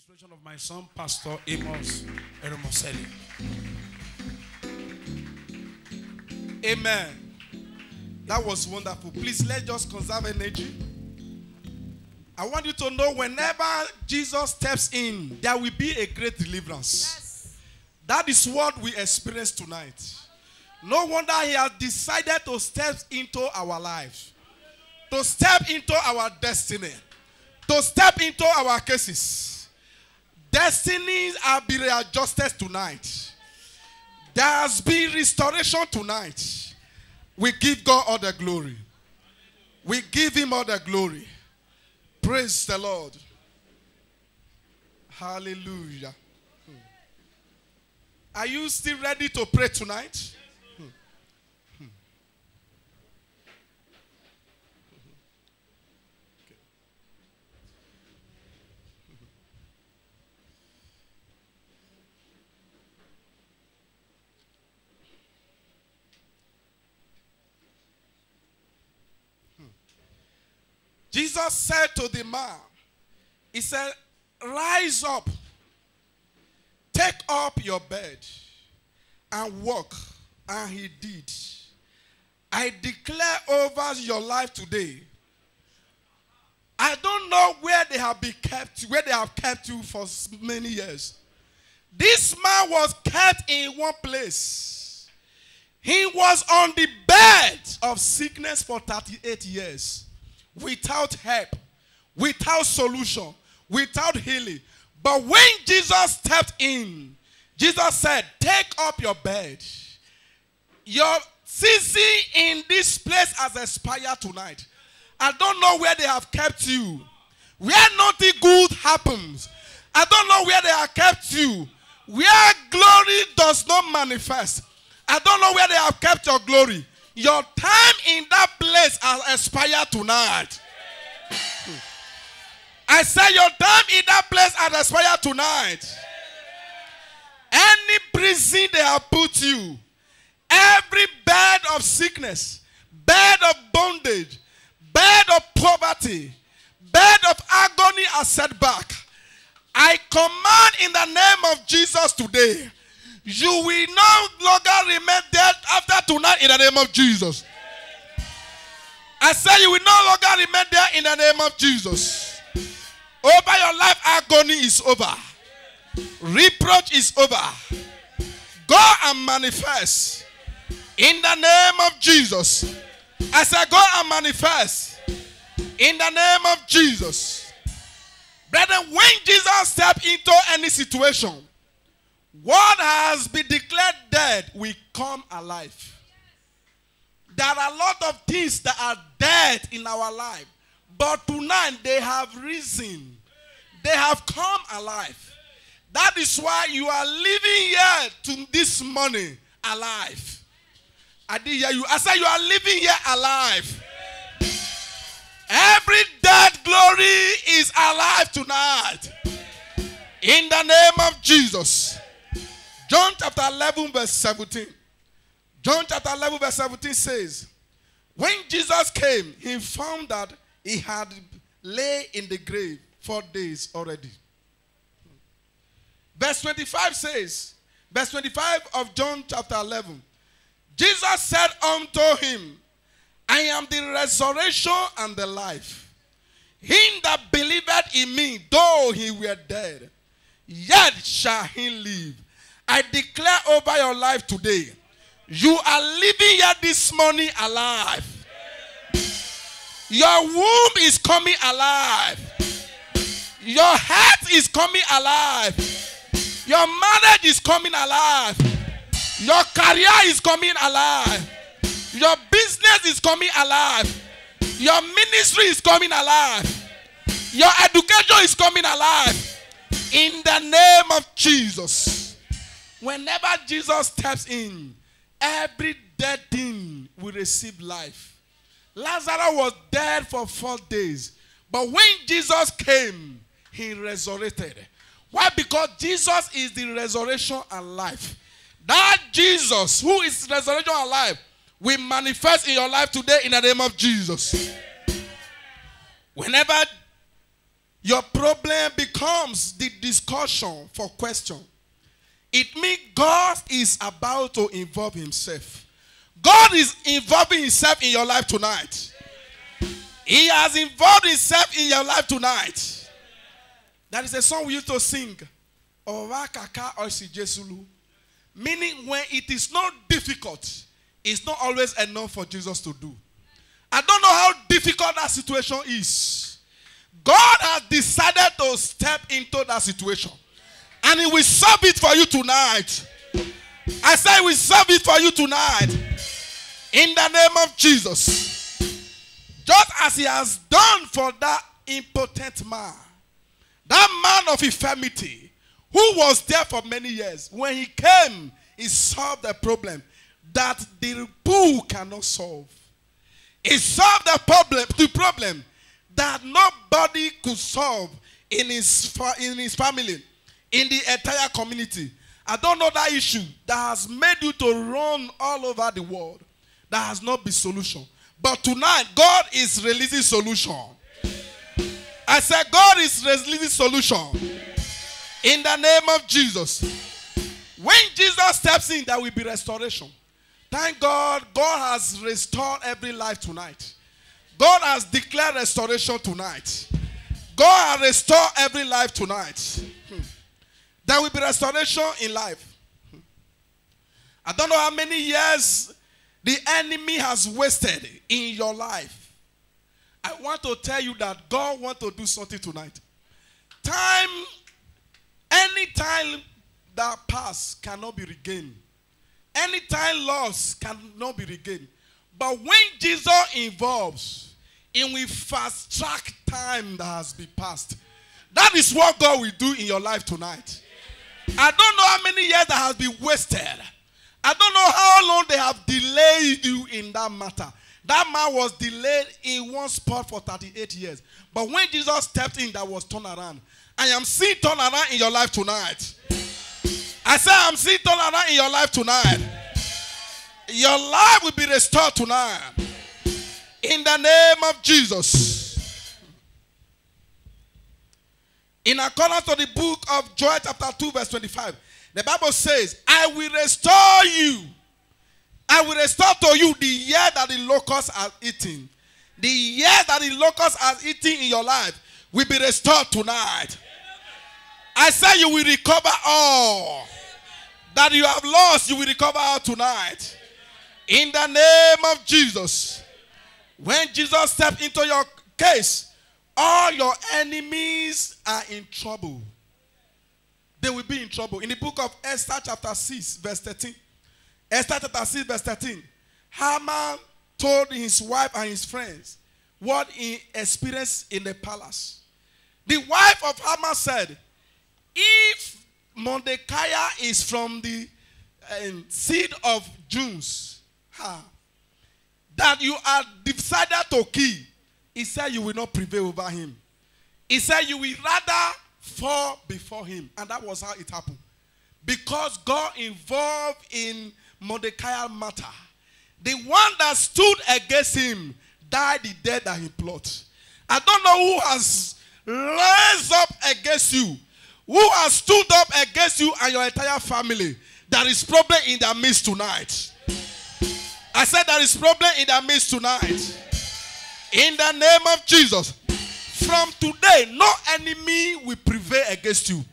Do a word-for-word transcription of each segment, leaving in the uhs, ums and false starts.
ministration of my son, Pastor Amos Eremoseli. Amen. That was wonderful. Please, let's just conserve energy. I want you to know whenever Jesus steps in, there will be a great deliverance. Yes. That is what we experience tonight. No wonder he has decided to step into our lives, to step into our destiny, to step into our cases. Destinies are being readjusted tonight. There has been restoration tonight. We give God all the glory. We give him all the glory. Praise the Lord. Hallelujah. Hmm. Are you still ready to pray tonight? Hmm. Hmm. Okay. Jesus said to the man, he said, rise up, take up your bed, and walk. And he did. I declare over your life today, I don't know where they have been kept, where they have kept you for many years. This man was kept in one place. He was on the bed of sickness for thirty-eight years. Without help, without solution, without healing. But when Jesus stepped in, Jesus said, take up your bed. Your season in this place has expired tonight. I don't know where they have kept you, where nothing good happens. I don't know where they have kept you, where glory does not manifest. I don't know where they have kept your glory. Your time in that place has expired tonight. I say your time in that place has expired tonight. Any prison they have put you, every bed of sickness, bed of bondage, bed of poverty, bed of agony are set back. I command in the name of Jesus today, you will no longer remain dead after tonight in the name of Jesus. I say you will no longer remain there in the name of Jesus. Over your life, agony is over. Reproach is over. Go and manifest in the name of Jesus. I say go and manifest in the name of Jesus. Brethren, when Jesus steps into any situation, what has been declared dead will come alive. There are a lot of things that are dead in our life, but tonight they have risen. They have come alive. That is why you are living here to this morning alive. I did hear you. I said you are living here alive. Every dead glory is alive tonight. In the name of Jesus. John chapter eleven verse seventeen. John chapter eleven verse seventeen says, when Jesus came, he found that he had lay in the grave four days already. Verse twenty-five says, verse twenty-five of John chapter eleven, Jesus said unto him, I am the resurrection and the life. Him that believeth in me, though he were dead, yet shall he live. I declare over your life today, you are living here this morning alive. Your womb is coming alive. Your heart is coming alive. Your marriage is coming alive. Your career is coming alive. Your business is coming alive. Your ministry is coming alive. Your education is coming alive. In the name of Jesus. Whenever Jesus steps in, every dead thing will receive life. Lazarus was dead for four days. But when Jesus came, he resurrected. Why? Because Jesus is the resurrection and life. That Jesus, who is resurrection and life, will manifest in your life today in the name of Jesus. Whenever your problem becomes the discussion for question. It means God is about to involve himself. God is involving himself in your life tonight. He has involved himself in your life tonight. That is a song we used to sing. Meaning when it is not difficult, it's not always enough for Jesus to do. I don't know how difficult that situation is. God has decided to step into that situation. And he will solve it for you tonight. I say he will solve it for you tonight. In the name of Jesus. Just as he has done for that impotent man. That man of infirmity. Who was there for many years. When he came, he solved the problem that the bull cannot solve. He solved the problem, the problem that nobody could solve in his, in his family, in the entire community. I don't know that issue that has made you to run all over the world. That has not been solution. But tonight, God is releasing solution. I said, God is releasing solution. In the name of Jesus. When Jesus steps in, there will be restoration. Thank God, God has restored every life tonight. God has declared restoration tonight. God has restored every life tonight. Hmm. There will be restoration in life. Hmm. I don't know how many years the enemy has wasted in your life. I want to tell you that God wants to do something tonight. Time, any time that passed cannot be regained. Any time lost cannot be regained. But when Jesus involves, it will fast track time that has been passed. That is what God will do in your life tonight. I don't know how many years that has been wasted. I don't know how long they have delayed you in that matter. That man was delayed in one spot for thirty-eight years. But when Jesus stepped in, that was turned around. I am seeing turn around in your life tonight. I say I'm seeing turn around in your life tonight. Your life will be restored tonight. In the name of Jesus. In accordance to the book of Joel chapter two verse twenty-five. The Bible says, I will restore you. I will restore to you the year that the locusts are eating. The year that the locusts are eating in your life will be restored tonight. I say you will recover all. That you have lost, you will recover all tonight. In the name of Jesus. When Jesus stepped into your case, all your enemies are in trouble. They will be in trouble. In the book of Esther chapter six verse thirteen. Esther chapter six verse thirteen. Haman told his wife and his friends what he experienced in the palace. The wife of Haman said, if Mordecai is from the uh, seed of Jews, huh, that you are decided to kill, he said you will not prevail over him. He said you will rather fall before him. And that was how it happened. Because God involved in Mordecai's matter. The one that stood against him died the death that he plotted. I don't know who has raised up against you. Who has stood up against you and your entire family. There is problem in their midst tonight. I said there is problem in their midst tonight. In the name of Jesus. From today, no enemy will prevail against you.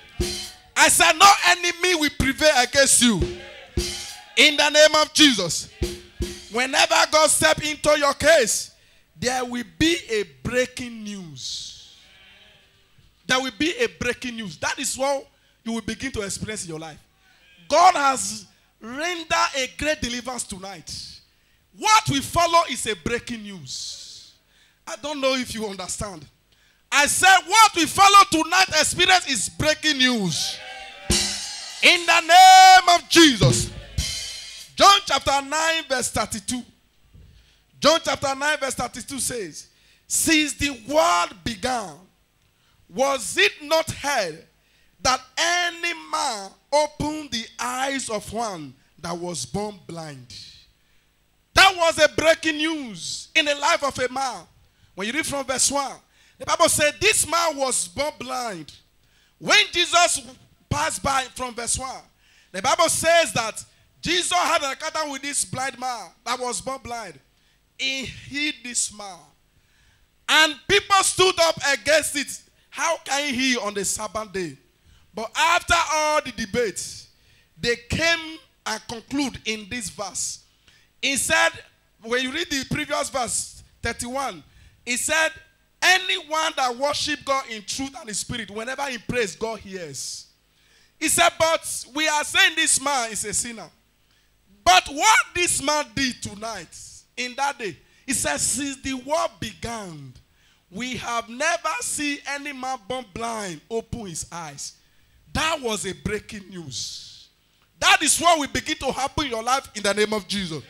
I said no enemy will prevail against you. In the name of Jesus. Whenever God steps into your case, there will be a breaking news. There will be a breaking news. That is what you will begin to experience in your life. God has rendered a great deliverance tonight. What we follow is a breaking news. I don't know if you understand. I said what we follow tonight experience is breaking news. In the name of Jesus. John chapter nine verse thirty-two. John chapter nine verse thirty-two says, since the world began, was it not heard that any man opened the eyes of one that was born blind? That was a breaking news in the life of a man. When you read from verse one, The Bible said this man was born blind. When Jesus passed by from verse one, the Bible says that Jesus had an encounter with this blind man that was born blind. He healed this man. And people stood up against it. How can he heal on the Sabbath day? But after all the debates, they came and conclude in this verse. He said, when you read the previous verse, thirty-one, he said, anyone that worship God in truth and in spirit, whenever he prays, God hears. He said, but we are saying this man is a sinner. But what this man did tonight, in that day, he says, since the world began, we have never seen any man born blind open his eyes. That was a breaking news. That is what will begin to happen in your life in the name of Jesus.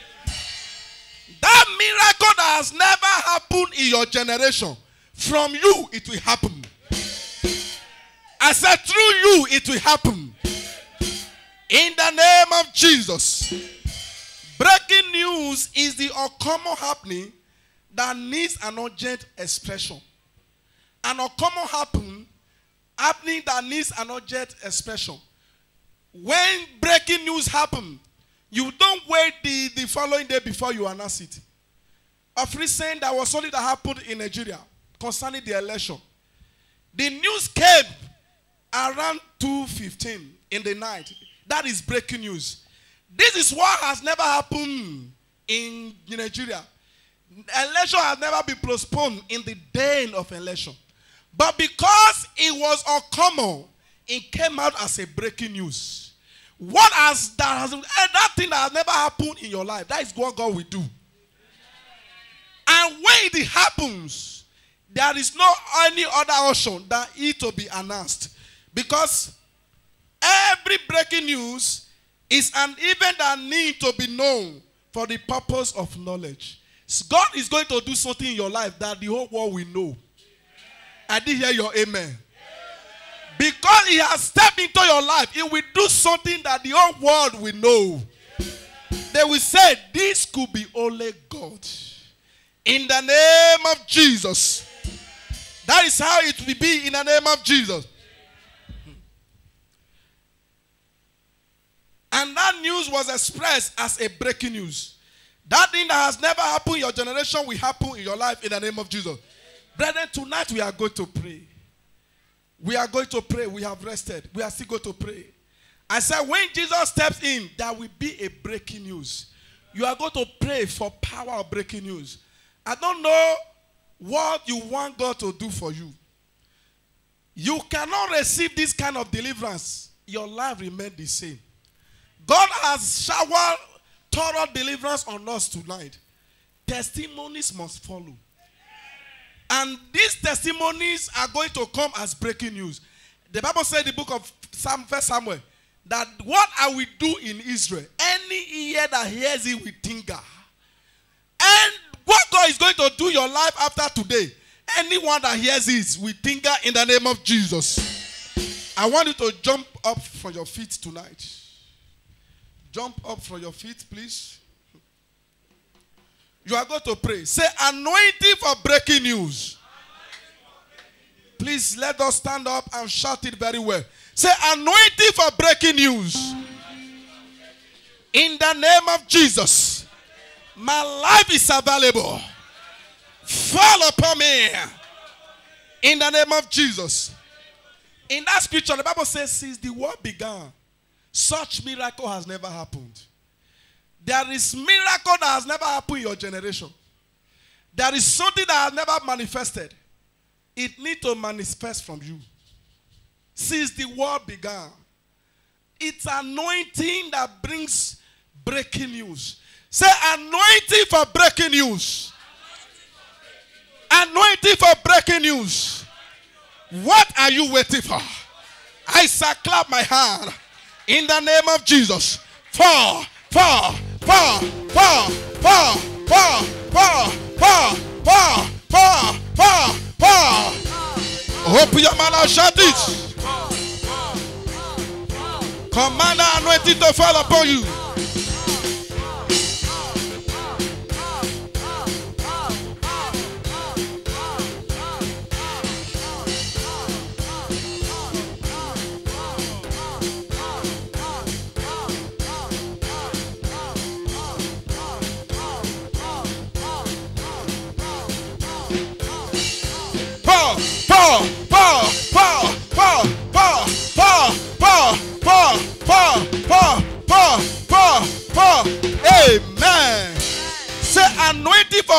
That miracle that has never happened in your generation, from you it will happen. I said through you it will happen. In the name of Jesus. Breaking news is the uncommon happening that needs an urgent expression. An uncommon happen, happening that needs an urgent expression. When breaking news happens, you don't wait the, the following day before you announce it. Of recent, there was something that happened in Nigeria concerning the election. The news came around two fifteen in the night. That is breaking news. This is what has never happened in Nigeria. Election has never been postponed in the day of election. But because it was uncommon, it came out as a breaking news. What has that, has, that thing that has never happened in your life, that is what God will do. And when it happens, there is no any other option than it to be announced. Because every breaking news is an event that needs to be known for the purpose of knowledge. So God is going to do something in your life that the whole world will know. I did hear your amen. Because he has stepped into your life, he will do something that the whole world will know. They will say, this could be only God. In the name of Jesus. That is how it will be in the name of Jesus. And that news was expressed as a breaking news. That thing that has never happened in your generation will happen in your life in the name of Jesus. Brethren, tonight we are going to pray. We are going to pray. We have rested. We are still going to pray. I said when Jesus steps in, there will be a breaking news. You are going to pray for power of breaking news. I don't know what you want God to do for you. You cannot receive this kind of deliverance. Your life remains the same. God has showered thorough deliverance on us tonight. Testimonies must follow. And these testimonies are going to come as breaking news. The Bible said in the book of First Samuel that what I will do in Israel, any ear that hears it will tingle. And what God is going to do in your life after today, anyone that hears it will tingle in the name of Jesus. I want you to jump up from your feet tonight. Jump up from your feet, please. You are going to pray. Say, anointing for breaking news. Please let us stand up and shout it very well. Say, anointing for breaking news. In the name of Jesus. My life is available. Fall upon me. In the name of Jesus. In that scripture, the Bible says, since the world began, such miracle has never happened. There is miracle that has never happened in your generation. There is something that has never manifested. It needs to manifest from you. Since the world began. It's anointing that brings breaking news. Say anointing for breaking news. Anointing for breaking news. What are you waiting for? I shall clap my hand. In the name of Jesus. Fall, fall. Power, power, power, power, power, power, power, power, power, power. Open your mouth and shout it. Command the anointing to fall upon you.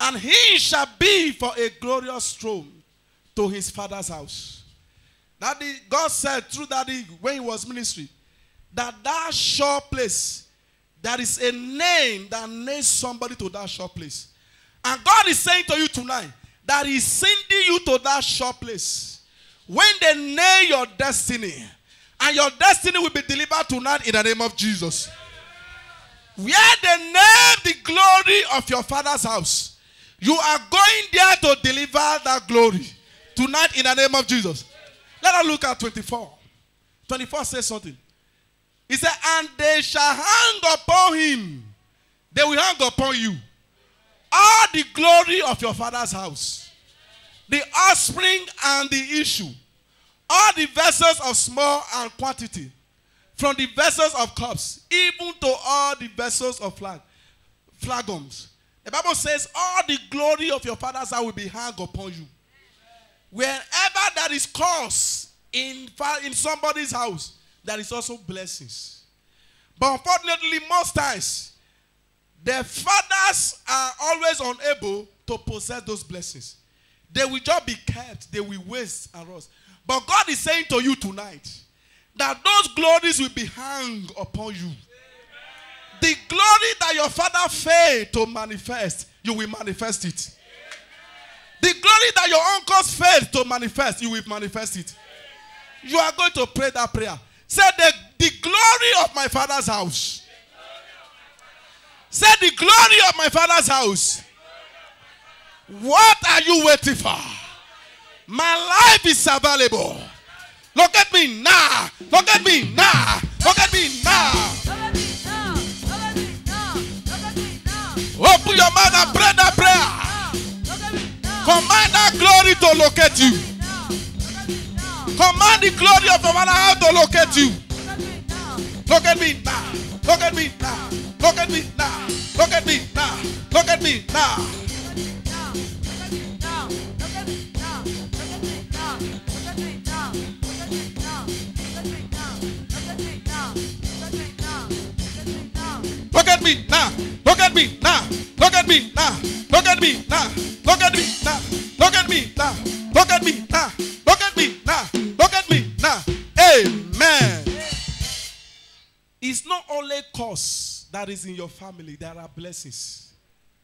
And he shall be for a glorious throne to his father's house. Daddy, God said through Daddy when he was ministry, that that sure place, there is a name that names somebody to that sure place. And God is saying to you tonight that he's sending you to that sure place. When they name your destiny, and your destiny will be delivered tonight in the name of Jesus. Where they name the glory of your father's house, you are going there to deliver that glory tonight in the name of Jesus. Let us look at twenty-four. twenty-four says something. He said, and they shall hang upon him. They will hang upon you all the glory of your father's house, the offspring and the issue, all the vessels of small and quantity, from the vessels of cups, even to all the vessels of flag, flagons. The Bible says, all the glory of your father's house will be hung upon you. Wherever there is cause in, in somebody's house, there is also blessings. But unfortunately, most times, the fathers are always unable to possess those blessings. They will just be kept. They will waste and rust. But God is saying to you tonight that those glories will be hung upon you. Amen. The glory that your father failed to manifest, you will manifest it. Amen. The glory that your uncles failed to manifest, you will manifest it. Amen. You are going to pray that prayer. Say, the, the glory of my father's house. Say, the glory of my father's house. What are you waiting for? My life is available. Look at me now. Look at me now. Look at me now. Open your mouth and pray that prayer. Command that glory to locate you. Command the glory of the Father how to locate you. Look at me now. Look at me now. Look at me now. Look at me now. Look at me now. Look at me now. Look at me now. Look at me now. Look at me now. Look at me now. Look at me now. Look at me now. Look at me now. Look at me now. Amen. It's not only cause that is in your family. There are blessings.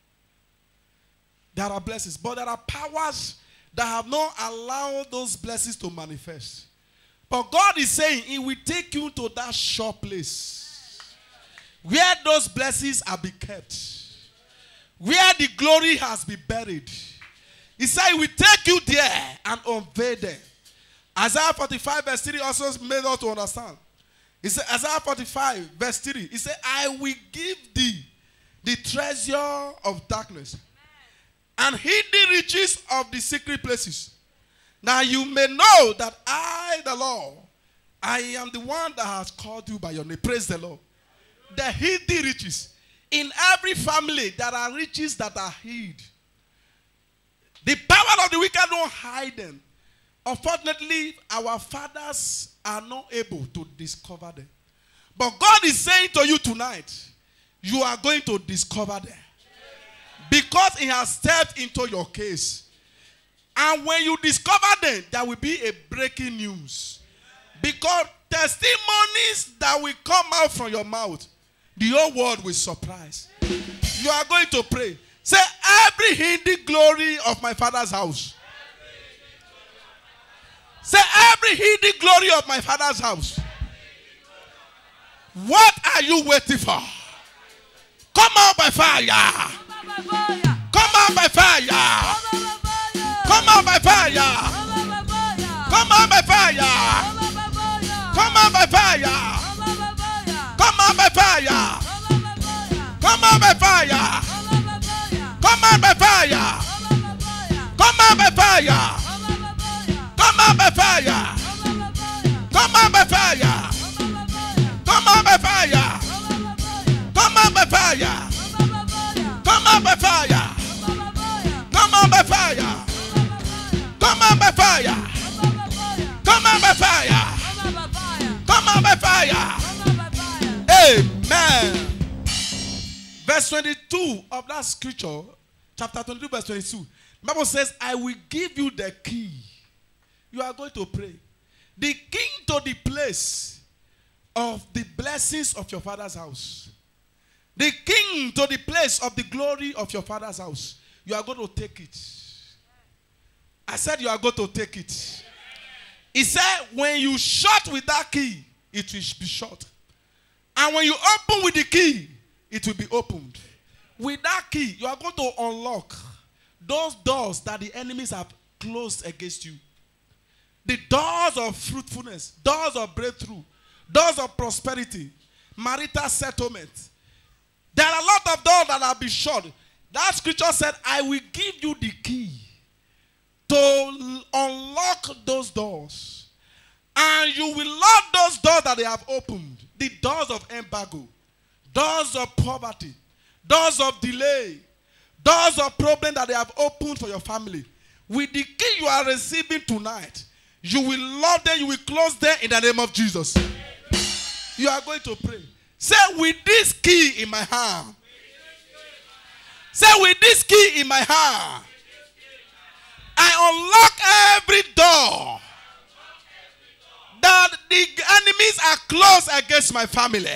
There are blessings. But there are powers that have not allowed those blessings to manifest. But God is saying he will take you to that sure place where those blessings are be kept, where the glory has been buried. He said he will take you there and unveil them. Isaiah forty-five verse three also made us to understand. He said, Isaiah forty-five verse three, he said, I will give thee the treasure of darkness and hid the riches of the secret places. Now you may know that I, the Lord, I am the one that has called you by your name. Praise the Lord. The hidden riches. In every family, there are riches that are hid. The power of the wicked don't hide them. Unfortunately, our fathers are not able to discover them. But God is saying to you tonight, you are going to discover them. Because he has stepped into your case. And when you discover them, there will be a breaking news. Because testimonies that will come out from your mouth, the whole world will surprise. You are going to pray. Say, every hidden glory of my father's house. Say, every hidden glory of my father's house. What are you waiting for? Come out by fire. Come out by fire. Come out by fire. Come out by fire. Come out by fire. Come on by fire. Come on by fire. Come on by fire. Come on by fire. Come on by fire. Come on by fire. Come on by fire. Come on by fire. Come on by fire. Come on by fire. Come on by fire. Come on by fire. Come on by fire. Amen. Verse twenty-two of that scripture chapter twenty-two, verse twenty-two. The Bible says, I will give you the key. You are going to pray. The key to the place of the blessings of your father's house. The key to the place of the glory of your father's house. You are going to take it. I said you are going to take it. He said, when you shut with that key, it will be shut. And when you open with the key, it will be opened. With that key, you are going to unlock those doors that the enemies have closed against you. The doors of fruitfulness, doors of breakthrough, doors of prosperity, marital settlement. There are a lot of doors that have been shut. That scripture said, I will give you the key to unlock those doors. And you will lock those doors that they have opened. The doors of embargo, doors of poverty, doors of delay, doors of problem that they have opened for your family. With the key you are receiving tonight, you will lock them, you will close them in the name of Jesus. You are going to pray. Say, with this key in my hand. Say, with this key in my hand, I unlock every door that the enemies are closed against my family.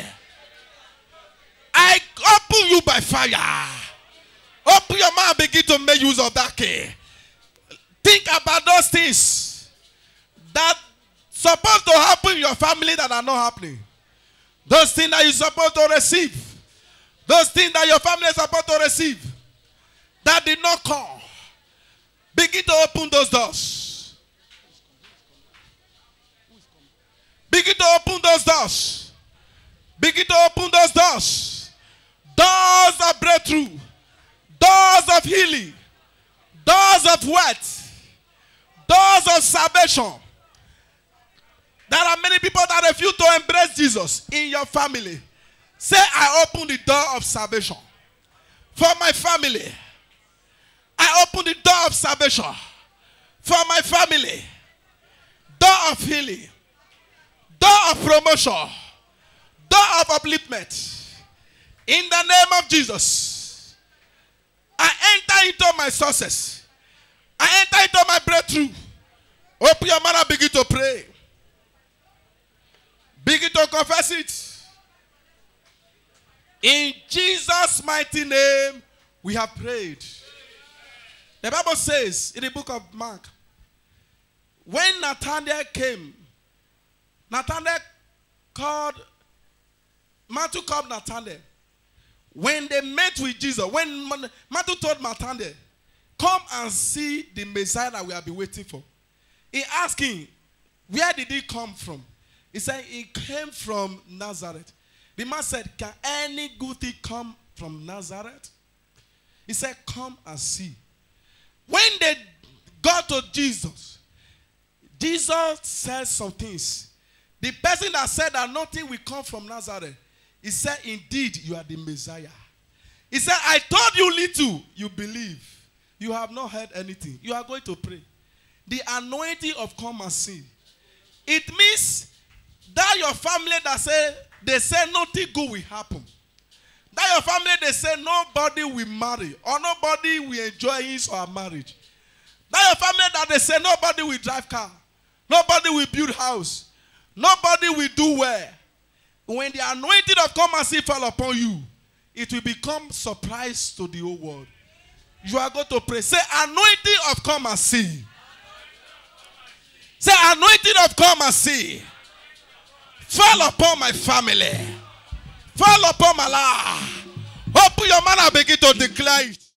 I open you by fire. Open your mouth and begin to make use of that key. Think about those things that supposed to happen in your family that are not happening. Those things that you're supposed to receive. Those things that your family is supposed to receive that did not come. Begin to open those doors. Begin to open those doors. Begin to open those doors. Doors of breakthrough. Doors of healing. Doors of wealth. Doors of salvation. There are many people that refuse to embrace Jesus in your family. Say, I open the door of salvation for my family. I open the door of salvation for my family. Door of healing. Door of promotion. Door of upliftment. In the name of Jesus. I enter into my success. I enter into my breakthrough. Open your mouth and begin to pray. Begin to confess it. In Jesus' mighty name, we have prayed. The Bible says in the book of Mark, when Nathanael came, Nathanael called, Matthew called Nathanael. When they met with Jesus, when Matthew told Nathanael, come and see the Messiah that we have been waiting for. He asked him, where did he come from? He said, he came from Nazareth. The man said, can any good thing come from Nazareth? He said, come and see. When they got to Jesus, Jesus said some things. The person that said that nothing will come from Nazareth, he said, indeed, you are the Messiah. He said, I told you little, you believe. You have not heard anything. You are going to pray. The anointing of come and see. It means that your family that say, they say nothing good will happen. That your family, they say nobody will marry or nobody will enjoy his or her marriage. That your family that they say nobody will drive car. Nobody will build house. Nobody will do well. When the anointing of come and see fall upon you, it will become surprise to the whole world. You are going to pray. Say, anointing of come and see. Say, anointing of come and see. Fall upon my family. Fall upon my life. Open your mouth and begin to declare it.